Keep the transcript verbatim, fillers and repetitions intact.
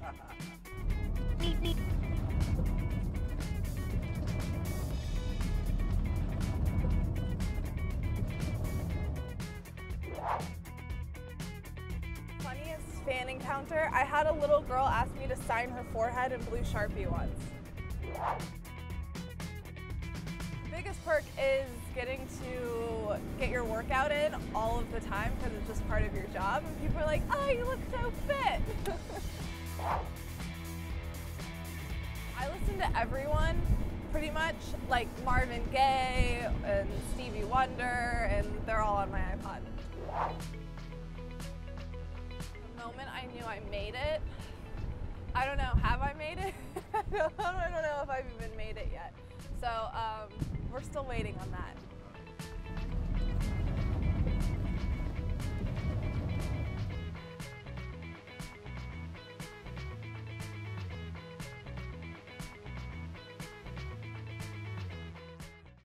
Funniest fan encounter, I had a little girl ask me to sign her forehead in blue Sharpie once. Biggest perk is getting to get your workout in all of the time because it's just part of your job, and people are like, oh, you look so fit. I listen to everyone pretty much, like Marvin Gaye and Stevie Wonder, and they're all on my iPod. The moment I knew I made it, I don't know, have I made it? I don't know if I've even made it yet. So um, we're still waiting on that.